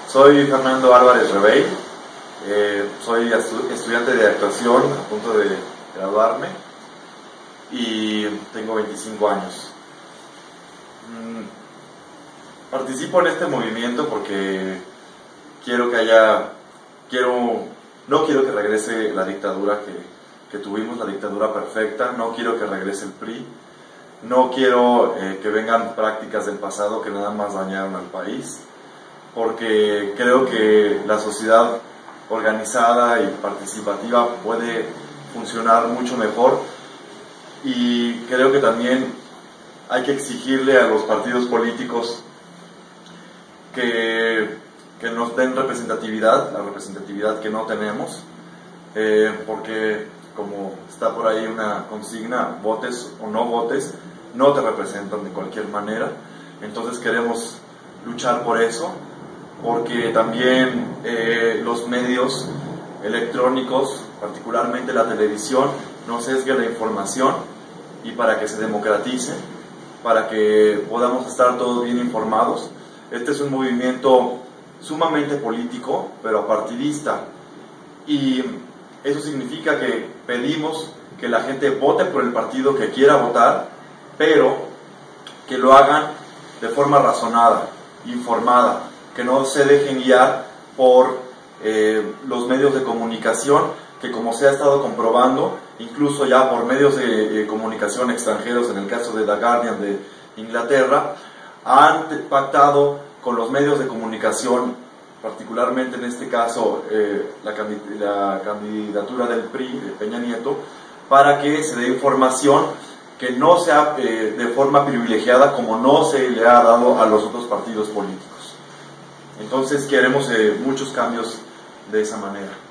Soy Fernando Álvarez Rebey, soy estudiante de actuación a punto de graduarme y tengo 25 años. Participo en este movimiento porque no quiero que regrese la dictadura que tuvimos, la dictadura perfecta, no quiero que regrese el PRI, no quiero que vengan prácticas del pasado que nada más dañaron al país, porque creo que la sociedad organizada y participativa puede funcionar mucho mejor, y creo que también hay que exigirle a los partidos políticos que nos den representatividad, la representatividad que no tenemos, porque como está por ahí una consigna, votes o no votes, no te representan de cualquier manera. Entonces queremos luchar por eso, porque también los medios electrónicos, particularmente la televisión, no sesgue la información, y para que se democratice, para que podamos estar todos bien informados. Este es un movimiento sumamente político, pero apartidista, y eso significa que pedimos que la gente vote por el partido que quiera votar, pero que lo hagan de forma razonada, informada, que no se dejen guiar por los medios de comunicación, que, como se ha estado comprobando, incluso ya por medios de comunicación extranjeros, en el caso de The Guardian de Inglaterra, han pactado con los medios de comunicación, particularmente en este caso la candidatura del PRI, de Peña Nieto, para que se dé información que no sea de forma privilegiada, como no se le ha dado a los otros partidos políticos. Entonces queremos muchos cambios de esa manera.